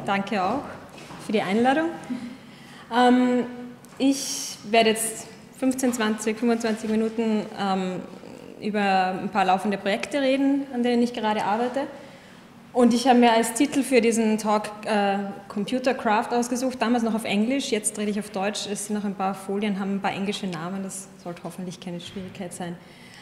Danke auch für die Einladung. Ich werde jetzt 15, 20, 25 Minuten über ein paar laufende Projekte reden, an denen ich gerade arbeite. Und ich habe mir als Titel für diesen Talk Computer Craft ausgesucht, damals noch auf Englisch, jetzt rede ich auf Deutsch. Es sind noch ein paar Folien, haben ein paar englische Namen, das sollte hoffentlich keine Schwierigkeit sein.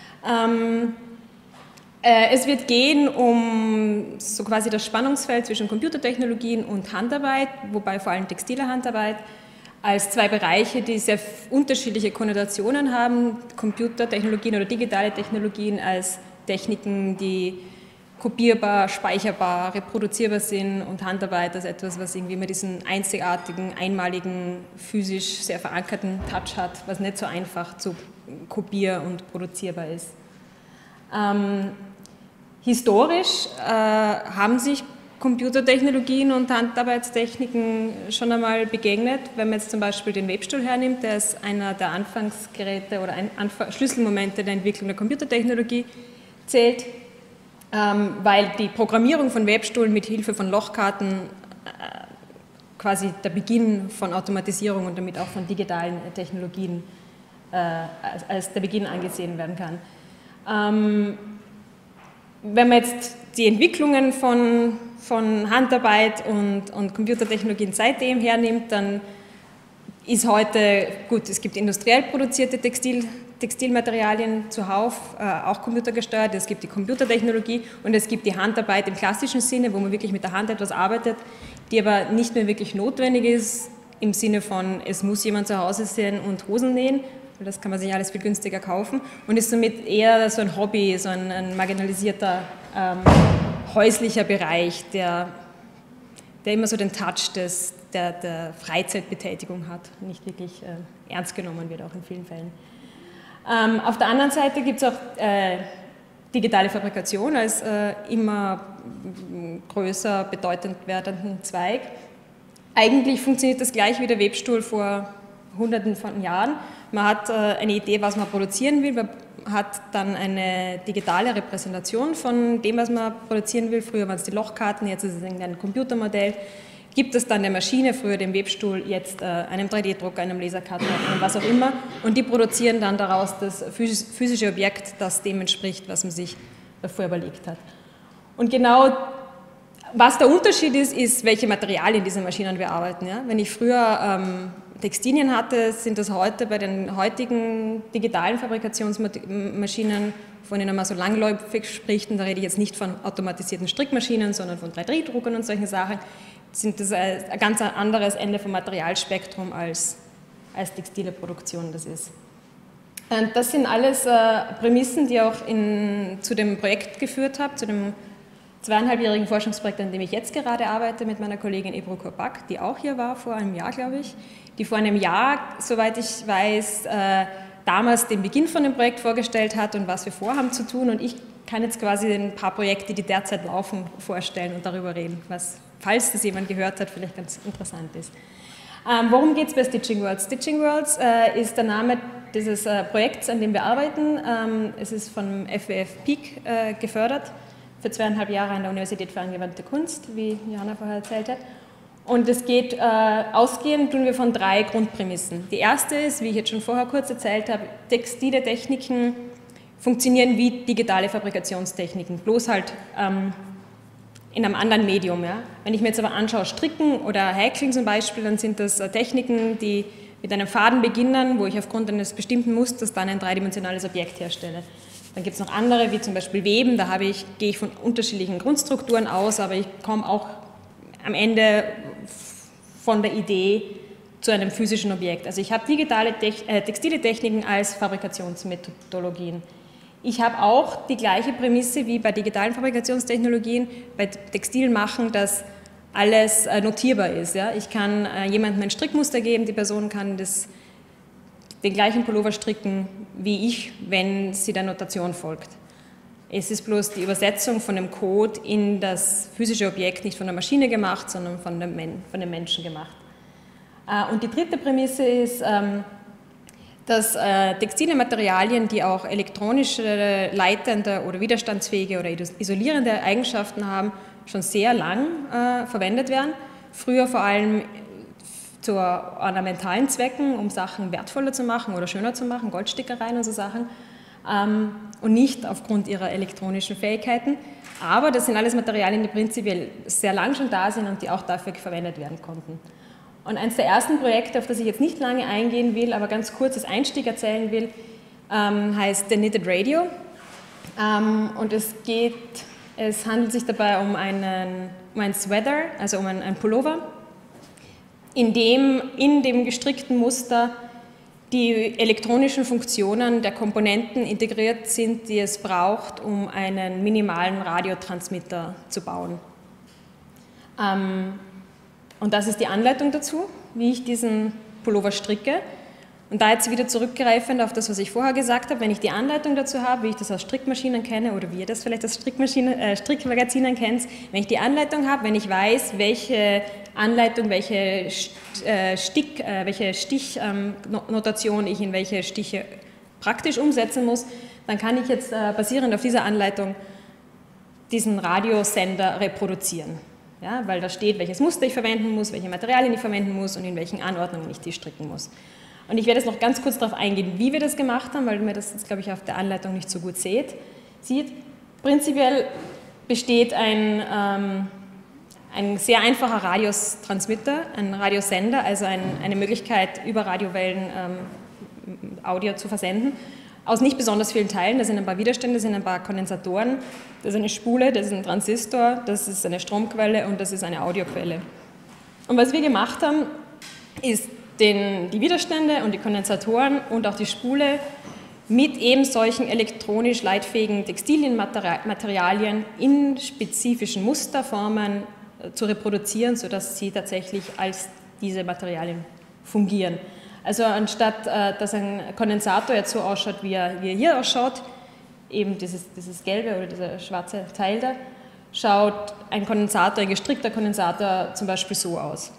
Es wird gehen um so quasi das Spannungsfeld zwischen Computertechnologien und Handarbeit, wobei vor allem textile Handarbeit, als zwei Bereiche, die sehr unterschiedliche Konnotationen haben. Computertechnologien oder digitale Technologien als Techniken, die kopierbar, speicherbar, reproduzierbar sind, und Handarbeit als etwas, was irgendwie immer diesen einzigartigen, einmaligen, physisch sehr verankerten Touch hat, was nicht so einfach zu kopier- und produzierbar ist. Historisch haben sich Computertechnologien und Handarbeitstechniken schon einmal begegnet. Wenn man jetzt zum Beispiel den Webstuhl hernimmt, der ist einer der Anfangsgeräte oder Schlüsselmomente der Entwicklung der Computertechnologie zählt, weil die Programmierung von Webstuhlen mit Hilfe von Lochkarten quasi der Beginn von Automatisierung und damit auch von digitalen Technologien als der Beginn angesehen werden kann. Wenn man jetzt die Entwicklungen von Handarbeit und Computertechnologien seitdem hernimmt, dann ist heute, gut, es gibt industriell produzierte Textilmaterialien zuhauf, auch computergesteuert, es gibt die Computertechnologie und es gibt die Handarbeit im klassischen Sinne, wo man wirklich mit der Hand etwas arbeitet, die aber nicht mehr wirklich notwendig ist, im Sinne von, es muss jemand zu Hause sein und Hosen nähen, weil das kann man sich alles viel günstiger kaufen, und ist somit eher so ein Hobby, so ein marginalisierter häuslicher Bereich, der immer so den Touch der Freizeitbetätigung hat, nicht wirklich ernst genommen wird, auch in vielen Fällen. Auf der anderen Seite gibt es auch digitale Fabrikation als immer größer, bedeutend werdenden Zweig. Eigentlich funktioniert das gleich wie der Webstuhl vor Hunderten von Jahren. Man hat eine Idee, was man produzieren will, man hat dann eine digitale Repräsentation von dem, was man produzieren will. Früher waren es die Lochkarten, jetzt ist es ein Computermodell. Gibt es dann der Maschine, früher dem Webstuhl, jetzt einem 3D-Drucker, einem Lasercutter, was auch immer, und die produzieren dann daraus das physische Objekt, das dem entspricht, was man sich davor überlegt hat. Und genau was der Unterschied ist, welche Materialien diese Maschinen bearbeiten. Ja? Wenn ich früher Textilien hatte, sind das heute bei den heutigen digitalen Fabrikationsmaschinen, von denen man so langläufig spricht, und da rede ich jetzt nicht von automatisierten Strickmaschinen, sondern von 3D-Druckern und solchen Sachen, sind das ein ganz anderes Ende vom Materialspektrum als textile Produktion das ist. Und das sind alles Prämissen, die auch zu dem Projekt geführt haben, zu dem 2,5-jährigen Forschungsprojekt, an dem ich jetzt gerade arbeite mit meiner Kollegin Ebru Korpak, die auch hier war, vor einem Jahr, glaube ich, die vor einem Jahr, soweit ich weiß, damals den Beginn von dem Projekt vorgestellt hat und was wir vorhaben zu tun, und ich kann jetzt quasi ein paar Projekte, die derzeit laufen, vorstellen und darüber reden, was, falls das jemand gehört hat, vielleicht ganz interessant ist. Worum geht es bei Stitching Worlds? Stitching Worlds ist der Name dieses Projekts, an dem wir arbeiten. Es ist vom FWF Peak gefördert, für 2,5 Jahre an der Universität für angewandte Kunst, wie Johanna vorher erzählt hat. Und es geht, ausgehend tun wir von 3 Grundprämissen. Die erste ist, wie ich jetzt schon vorher kurz erzählt habe, textile Techniken funktionieren wie digitale Fabrikationstechniken, bloß halt in einem anderen Medium. Ja? Wenn ich mir jetzt aber anschaue, Stricken oder Häkeln zum Beispiel, dann sind das Techniken, die mit einem Faden beginnen, wo ich aufgrund eines bestimmten Musters dann ein dreidimensionales Objekt herstelle. Dann gibt es noch andere, wie zum Beispiel Weben, da gehe ich von unterschiedlichen Grundstrukturen aus, aber ich komme auch am Ende von der Idee zu einem physischen Objekt. Also ich habe digitale textile Techniken als Fabrikationsmethodologien. Ich habe auch die gleiche Prämisse wie bei digitalen Fabrikationstechnologien, bei Textil machen, dass alles notierbar ist. Ja? Ich kann jemandem ein Strickmuster geben, die Person kann den gleichen Pullover stricken wie ich, wenn sie der Notation folgt. Es ist bloß die Übersetzung von dem Code in das physische Objekt nicht von der Maschine gemacht, sondern von dem Menschen gemacht. Und die dritte Prämisse ist, dass textile Materialien, die auch elektronische, leitende oder widerstandsfähige oder isolierende Eigenschaften haben, schon sehr lang verwendet werden. früher vor allem zu ornamentalen Zwecken, um Sachen wertvoller zu machen oder schöner zu machen, Goldstickereien und so Sachen, und nicht aufgrund ihrer elektronischen Fähigkeiten. Aber das sind alles Materialien, die prinzipiell sehr lang schon da sind und die auch dafür verwendet werden konnten. Und eines der ersten Projekte, auf das ich jetzt nicht lange eingehen will, aber ganz kurz als Einstieg erzählen will, heißt The Knitted Radio. Und es handelt sich dabei um ein Sweater, also um ein Pullover, in dem gestrickten Muster die elektronischen Funktionen der Komponenten integriert sind, die es braucht, um einen minimalen Radiotransmitter zu bauen. Und das ist die Anleitung dazu, wie ich diesen Pullover stricke. Und da jetzt wieder zurückgreifend auf das, was ich vorher gesagt habe, wenn ich die Anleitung dazu habe, wie ich das aus Strickmaschinen kenne oder wie ihr das vielleicht aus Strickmagazinen kennt, wenn ich die Anleitung habe, wenn ich weiß, welche Anleitung, welche Stichnotation ich in welche Stiche praktisch umsetzen muss, dann kann ich jetzt basierend auf dieser Anleitung diesen Radiosender reproduzieren. Ja, weil da steht, welches Muster ich verwenden muss, welche Materialien ich verwenden muss und in welchen Anordnungen ich die stricken muss. Und ich werde jetzt noch ganz kurz darauf eingehen, wie wir das gemacht haben, weil man das jetzt, glaube ich, auf der Anleitung nicht so gut sieht. Prinzipiell besteht ein sehr einfacher Radiostransmitter, ein Radiosender, also eine Möglichkeit, über Radiowellen Audio zu versenden, aus nicht besonders vielen Teilen. Da sind ein paar Widerstände, da sind ein paar Kondensatoren, das ist eine Spule, das ist ein Transistor, das ist eine Stromquelle und das ist eine Audioquelle. Und was wir gemacht haben, ist die Widerstände und die Kondensatoren und auch die Spule mit eben solchen elektronisch leitfähigen Textilienmaterialien in spezifischen Musterformen zu reproduzieren, sodass sie tatsächlich als diese Materialien fungieren. Also anstatt, dass ein Kondensator jetzt so ausschaut, wie er hier ausschaut, eben dieses gelbe oder dieser schwarze Teil da, schaut ein gestrickter Kondensator zum Beispiel so aus.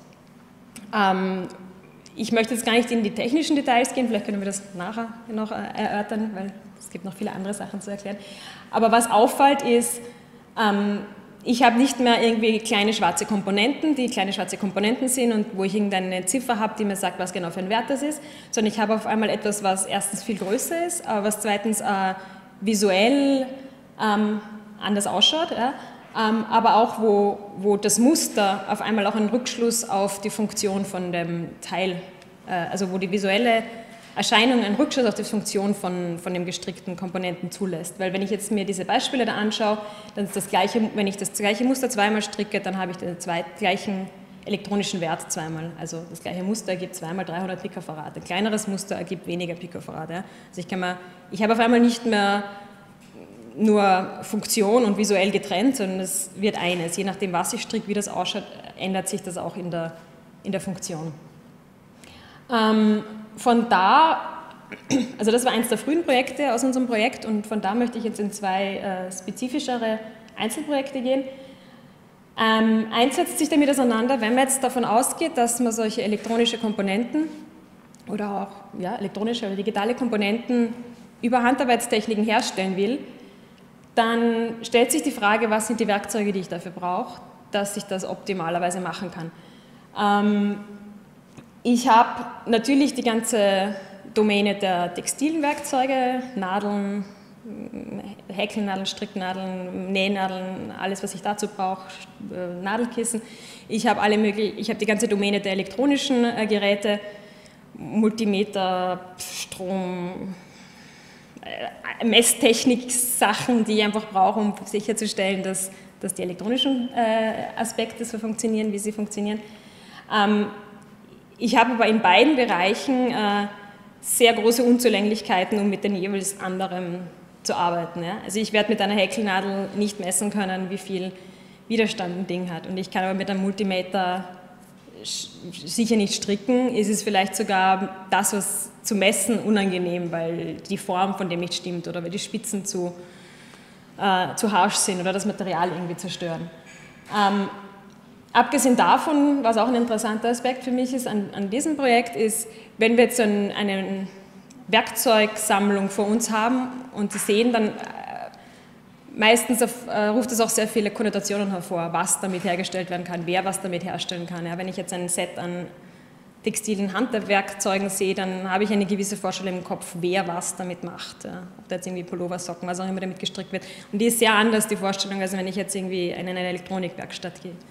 Ich möchte jetzt gar nicht in die technischen Details gehen, vielleicht können wir das nachher noch erörtern, weil es gibt noch viele andere Sachen zu erklären. Aber was auffällt ist, ich habe nicht mehr irgendwie kleine schwarze Komponenten, die kleine schwarze Komponenten sind und wo ich irgendeine Ziffer habe, die mir sagt, was genau für ein Wert das ist, sondern ich habe auf einmal etwas, was erstens viel größer ist, aber was zweitens visuell anders ausschaut, ja? Aber auch wo das Muster auf einmal auch einen Rückschluss auf die Funktion von dem Teil, also wo die visuelle Erscheinung einen Rückschluss auf die Funktion von dem gestrickten Komponenten zulässt. Weil wenn ich jetzt mir diese Beispiele da anschaue, dann ist das gleiche, wenn ich das gleiche Muster zweimal stricke, dann habe ich den gleichen elektronischen Wert zweimal. Also das gleiche Muster ergibt zweimal 300 Picofarad. Ein kleineres Muster ergibt weniger Picofarad. Ja? Also ich habe auf einmal nicht mehr nur Funktion und visuell getrennt, sondern es wird eines. Je nachdem, was ich stricke, wie das ausschaut, ändert sich das auch in der Funktion. Von da, also das war eines der frühen Projekte aus unserem Projekt und von da möchte ich jetzt in zwei spezifischere Einzelprojekte gehen. Eins setzt sich damit auseinander, wenn man jetzt davon ausgeht, dass man solche elektronische Komponenten oder auch elektronische oder digitale Komponenten über Handarbeitstechniken herstellen will, dann stellt sich die Frage, was sind die Werkzeuge, die ich dafür brauche, dass ich das optimalerweise machen kann. Ich habe natürlich die ganze Domäne der Textilwerkzeuge, Nadeln, Häkelnadeln, Stricknadeln, Nähnadeln, alles, was ich dazu brauche, Nadelkissen. Ich habe die ganze Domäne der elektronischen Geräte, Multimeter, Strom, Messtechnik-Sachen, die ich einfach brauche, um sicherzustellen, dass die elektronischen Aspekte so funktionieren, wie sie funktionieren. Ich habe aber in beiden Bereichen sehr große Unzulänglichkeiten, um mit den jeweils anderen zu arbeiten. Ja? Also ich werde mit einer Häkelnadel nicht messen können, wie viel Widerstand ein Ding hat. Und ich kann aber mit einem Multimeter sicher nicht stricken. Es ist vielleicht sogar das, was zu messen, unangenehm, weil die Form von dem nicht stimmt oder weil die Spitzen zu harsch sind oder das Material irgendwie zerstören. Abgesehen davon, was auch ein interessanter Aspekt für mich ist an diesem Projekt, ist, wenn wir jetzt eine Werkzeugsammlung vor uns haben und Sie sehen dann meistens ruft es auch sehr viele Konnotationen hervor, was damit hergestellt werden kann, wer was damit herstellen kann. Ja, wenn ich jetzt ein Set an textilen Handwerkzeugen sehe, dann habe ich eine gewisse Vorstellung im Kopf, wer was damit macht. Ja. Ob da jetzt irgendwie Pullover, Socken, was auch immer damit gestrickt wird. Und die ist sehr anders, die Vorstellung, als wenn ich jetzt irgendwie in eine Elektronikwerkstatt gehe.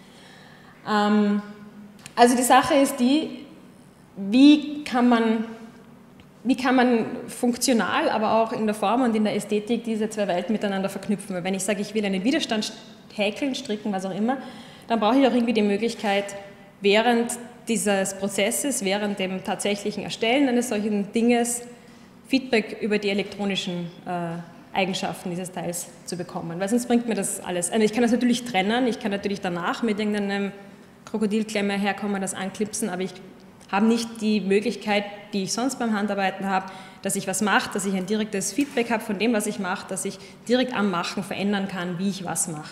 Also die Sache ist die, wie kann man funktional, aber auch in der Form und in der Ästhetik diese zwei Welten miteinander verknüpfen. Weil wenn ich sage, ich will einen Widerstand häkeln, stricken, was auch immer, dann brauche ich auch irgendwie die Möglichkeit, während dieses Prozesses, während dem tatsächlichen Erstellen eines solchen Dinges, Feedback über die elektronischen Eigenschaften dieses Teils zu bekommen. Weil sonst bringt mir das alles. Also ich kann das natürlich trennen, ich kann natürlich danach mit irgendeinem Krokodilklemmer herkommen, das anklipsen, aber ich habe nicht die Möglichkeit, die ich sonst beim Handarbeiten habe, dass ich was mache, dass ich ein direktes Feedback habe von dem, was ich mache, dass ich direkt am Machen verändern kann, wie ich was mache.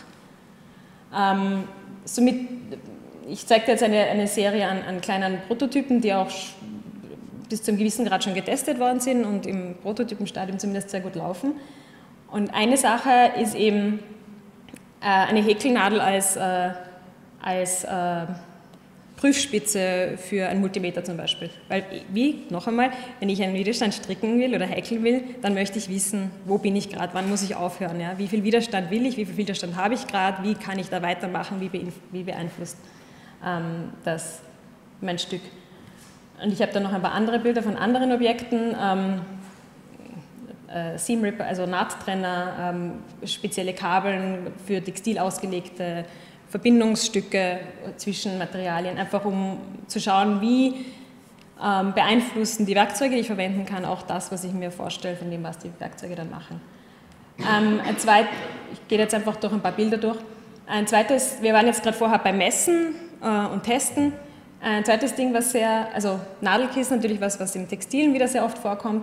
Somit, ich zeige dir jetzt eine Serie an kleinen Prototypen, die auch bis zu einem gewissen Grad schon getestet worden sind und im Prototypenstadium zumindest sehr gut laufen. Und eine Sache ist eben eine Häkelnadel als Prüfspitze für einen Multimeter zum Beispiel. Weil, noch einmal, wenn ich einen Widerstand stricken will oder häkeln will, dann möchte ich wissen, wo bin ich gerade, wann muss ich aufhören, ja? Wie viel Widerstand will ich, wie viel Widerstand habe ich gerade, wie kann ich da weitermachen, wie beeinflusst das mein Stück. Und ich habe dann noch ein paar andere Bilder von anderen Objekten, Seam Ripper, also Nahttrenner, spezielle Kabeln für Textil ausgelegte Verbindungsstücke zwischen Materialien, einfach um zu schauen, wie beeinflussen die Werkzeuge, die ich verwenden kann, auch das, was ich mir vorstelle, von dem, was die Werkzeuge dann machen. Ich gehe jetzt einfach durch ein paar Bilder durch. Ein zweites, wir waren jetzt gerade vorher beim Messen und Testen. Ein zweites Ding, also Nadelkissen, natürlich was im Textilen wieder sehr oft vorkommt.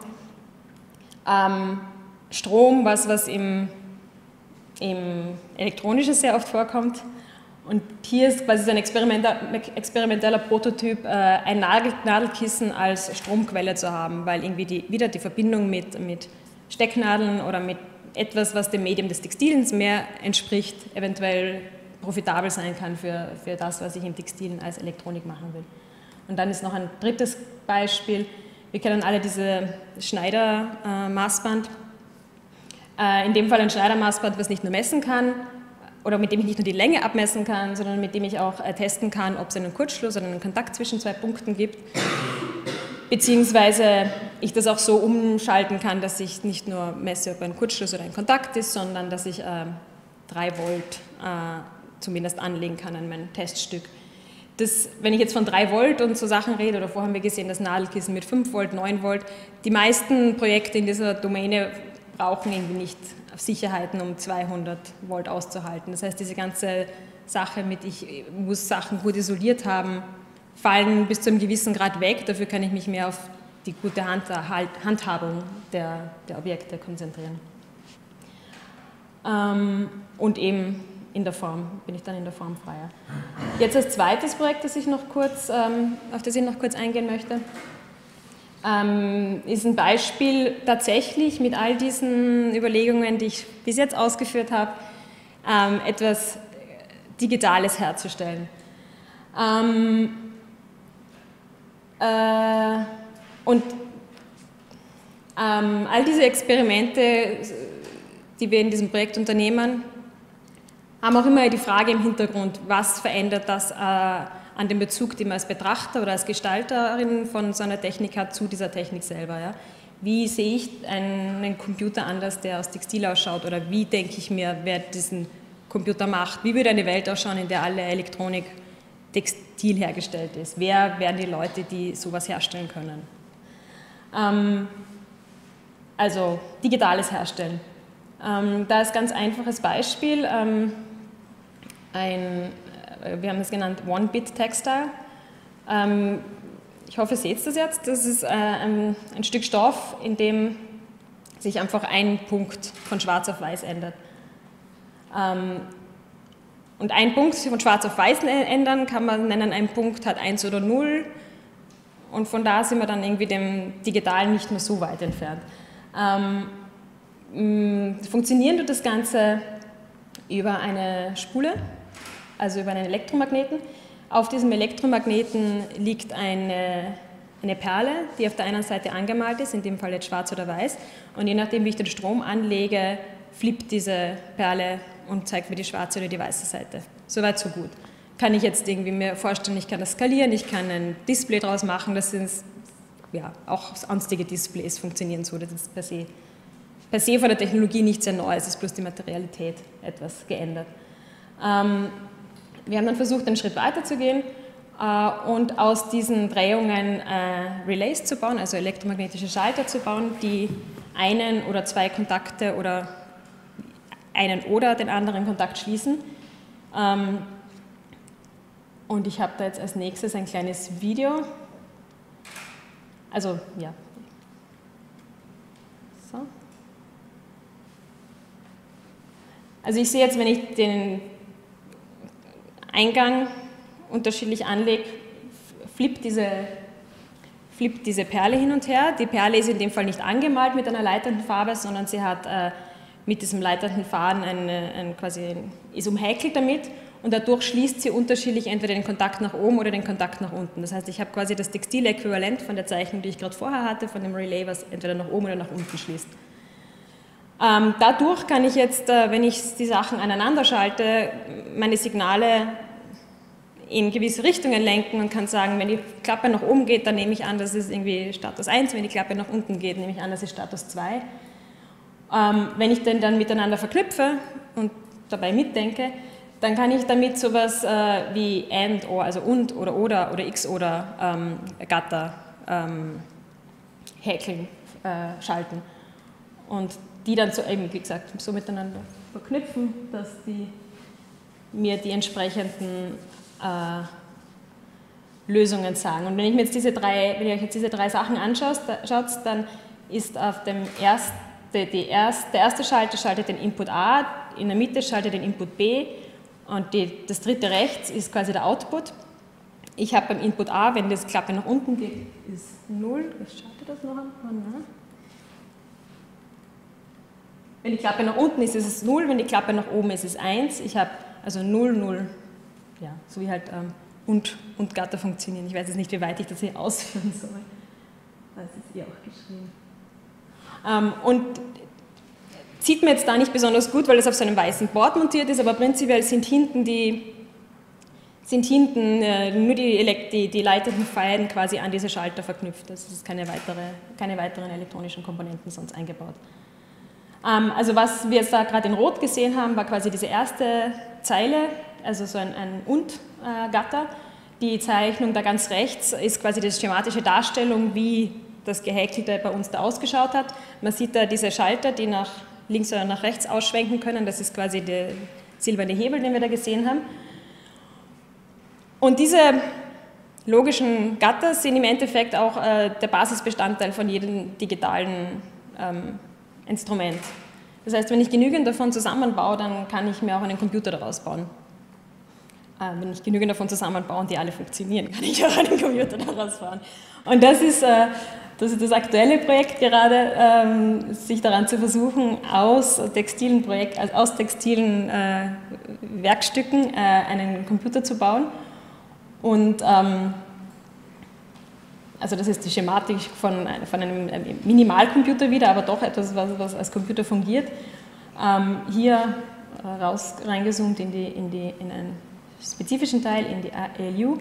Strom, was im Elektronischen sehr oft vorkommt. Und hier ist quasi so ein experimenteller Prototyp, ein Nadelkissen als Stromquelle zu haben, weil irgendwie wieder die Verbindung mit Stecknadeln oder mit etwas, was dem Medium des Textilens mehr entspricht, eventuell profitabel sein kann für das, was ich im Textilen als Elektronik machen will. Und dann ist noch ein drittes Beispiel. Wir kennen alle diese Schneider-Maßband. In dem Fall ein Schneider-Maßband, was nicht nur messen kann, oder mit dem ich nicht nur die Länge abmessen kann, sondern mit dem ich auch testen kann, ob es einen Kurzschluss oder einen Kontakt zwischen zwei Punkten gibt. Beziehungsweise ich das auch so umschalten kann, dass ich nicht nur messe, ob ein Kurzschluss oder ein Kontakt ist, sondern dass ich 3 Volt zumindest anlegen kann an mein Teststück. Wenn ich jetzt von 3 Volt und so Sachen rede, oder vorher haben wir gesehen, das Nadelkissen mit 5 Volt, 9 Volt, die meisten Projekte in dieser Domäne brauchen irgendwie nicht Sicherheiten, um 200 Volt auszuhalten. Das heißt, diese ganze Sache mit, ich muss Sachen gut isoliert haben, fallen bis zu einem gewissen Grad weg. Dafür kann ich mich mehr auf die gute Handhabung der Objekte konzentrieren. Und eben in der Form, bin ich dann in der Form freier. Jetzt als zweites Projekt, auf das ich noch kurz eingehen möchte, ist ein Beispiel tatsächlich mit all diesen Überlegungen, die ich bis jetzt ausgeführt habe, etwas Digitales herzustellen. Und all diese Experimente, die wir in diesem Projekt unternehmen, haben auch immer die Frage im Hintergrund, was verändert das an dem Bezug, den man als Betrachter oder als Gestalterin von so einer Technik hat, zu dieser Technik selber. Ja? Wie sehe ich einen Computer anders, der aus Textil ausschaut, oder wie denke ich mir, wer diesen Computer macht? Wie würde eine Welt ausschauen, in der alle Elektronik Textil hergestellt ist? Wer wären die Leute, die sowas herstellen können? Also digitales Herstellen. Da ist ein ganz einfaches Beispiel. Wir haben das genannt One-Bit-Textile. Ich hoffe, ihr seht das jetzt. Das ist ein Stück Stoff, in dem sich einfach ein Punkt von schwarz auf weiß ändert. Und ein Punkt von schwarz auf weiß ändern kann man nennen, ein Punkt hat 1 oder 0. Und von da sind wir dann irgendwie dem Digitalen nicht mehr so weit entfernt. Funktionieren tut das Ganze über eine Spule, also über einen Elektromagneten. Auf diesem Elektromagneten liegt eine Perle, die auf der einen Seite angemalt ist, in dem Fall jetzt schwarz oder weiß. Und je nachdem, wie ich den Strom anlege, flippt diese Perle und zeigt mir die schwarze oder die weiße Seite. Soweit, so gut. Kann ich jetzt irgendwie mir vorstellen, ich kann das skalieren, ich kann ein Display draus machen, das sind ja auch sonstige Displays funktionieren so, das ist per se von der Technologie nicht sehr neu, es ist bloß die Materialität etwas geändert. Wir haben dann versucht, einen Schritt weiter zu gehen und aus diesen Drehungen Relays zu bauen, also elektromagnetische Schalter zu bauen, die einen oder zwei Kontakte oder einen oder den anderen Kontakt schließen. Und ich habe da jetzt als nächstes ein kleines Video. Also, ja. So. Also ich sehe jetzt, wenn ich den Eingang unterschiedlich anlege, flippt diese Perle hin und her. Die Perle ist in dem Fall nicht angemalt mit einer leitenden Farbe, sondern sie hat mit diesem leitenden Faden ist umhäkelt damit und dadurch schließt sie unterschiedlich entweder den Kontakt nach oben oder den Kontakt nach unten. Das heißt, ich habe quasi das textile Äquivalent von der Zeichnung, die ich gerade vorher hatte, von dem Relay, was entweder nach oben oder nach unten schließt. Dadurch kann ich jetzt, wenn ich die Sachen aneinander schalte, meine Signale in gewisse Richtungen lenken und kann sagen, wenn die Klappe nach oben geht, dann nehme ich an, das ist irgendwie Status 1, wenn die Klappe nach unten geht, nehme ich an, das ist Status 2. Wenn ich den dann miteinander verknüpfe und dabei mitdenke, dann kann ich damit sowas wie AND, OR, also und oder X oder Gatter häkeln, schalten und die dann so eben, wie gesagt, so miteinander verknüpfen, dass die mir die entsprechenden Lösungen sagen. Und wenn ich mir jetzt wenn ihr euch jetzt diese drei Sachen anschaut, dann ist auf dem der erste Schalter schaltet den Input A, in der Mitte schaltet den Input B und das dritte rechts ist quasi der Output. Ich habe beim Input A, wenn das Klappe nach unten geht, ist 0. Ich schalte das noch einmal. Wenn die Klappe nach unten ist, ist es 0, wenn die Klappe nach oben ist, ist es 1. Ich habe also 0, 0, ja, so wie halt und Gatter funktionieren. Ich weiß jetzt nicht, wie weit ich das hier ausführen soll. Das ist hier auch geschrieben. Und sieht man jetzt da nicht besonders gut, weil das auf so einem weißen Board montiert ist, aber prinzipiell sind hinten nur die leitenden Fäden quasi an diese Schalter verknüpft. Das ist keine weiteren elektronischen Komponenten sonst eingebaut. Also was wir jetzt da gerade in Rot gesehen haben, war quasi diese erste Zeile, also so ein Und-Gatter. Die Zeichnung da ganz rechts ist quasi die schematische Darstellung, wie das Gehäkelte bei uns da ausgeschaut hat. Man sieht da diese Schalter, die nach links oder nach rechts ausschwenken können. Das ist quasi der silberne Hebel, den wir da gesehen haben. Und diese logischen Gatter sind im Endeffekt auch der Basisbestandteil von jedem digitalen Instrument. Das heißt, wenn ich genügend davon zusammenbaue, dann kann ich mir auch einen Computer daraus bauen. Wenn ich genügend davon zusammenbaue und die alle funktionieren, kann ich auch einen Computer daraus bauen. Und das ist das aktuelle Projekt gerade, sich daran zu versuchen, aus textilen Werkstücken einen Computer zu bauen. Und also das ist die Schematik von einem Minimalcomputer wieder, aber doch etwas, was als Computer fungiert. Hier reingezoomt in einen spezifischen Teil, in die ALU.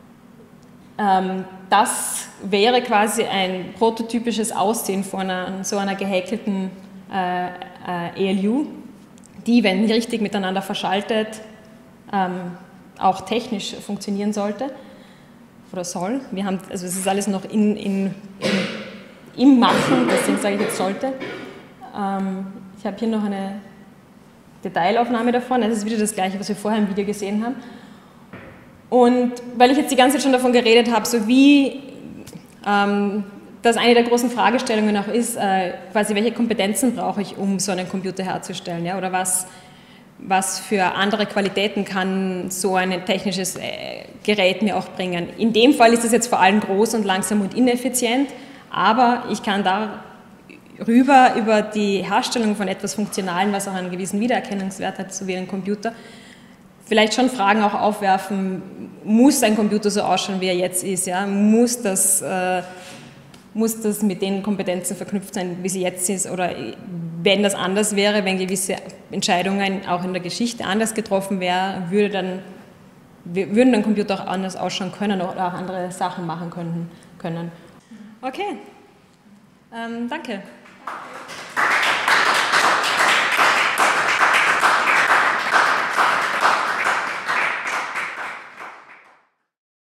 Das wäre quasi ein prototypisches Aussehen von so einer gehäkelten ALU, die, wenn richtig miteinander verschaltet, auch technisch funktionieren sollte oder soll. Also es ist alles noch im Machen, deswegen sage ich jetzt sollte. Ich habe hier noch eine Detailaufnahme davon, es ist wieder das gleiche, was wir vorher im Video gesehen haben. Und weil ich jetzt die ganze Zeit schon davon geredet habe, so wie das eine der großen Fragestellungen auch ist, quasi welche Kompetenzen brauche ich, um so einen Computer herzustellen, ja? Oder was für andere Qualitäten kann so ein technisches Gerät mir auch bringen. In dem Fall ist es jetzt vor allem groß und langsam und ineffizient, aber ich kann da rüber über die Herstellung von etwas Funktionalen, was auch einen gewissen Wiedererkennungswert hat, so wie ein Computer, vielleicht schon Fragen auch aufwerfen, muss ein Computer so ausschauen, wie er jetzt ist? Ja? Muss das mit den Kompetenzen verknüpft sein, wie sie jetzt ist? Oder wenn das anders wäre, wenn gewisse Entscheidungen auch in der Geschichte anders getroffen wären, würden dann Computer auch anders ausschauen können oder auch andere Sachen machen können. Okay, danke.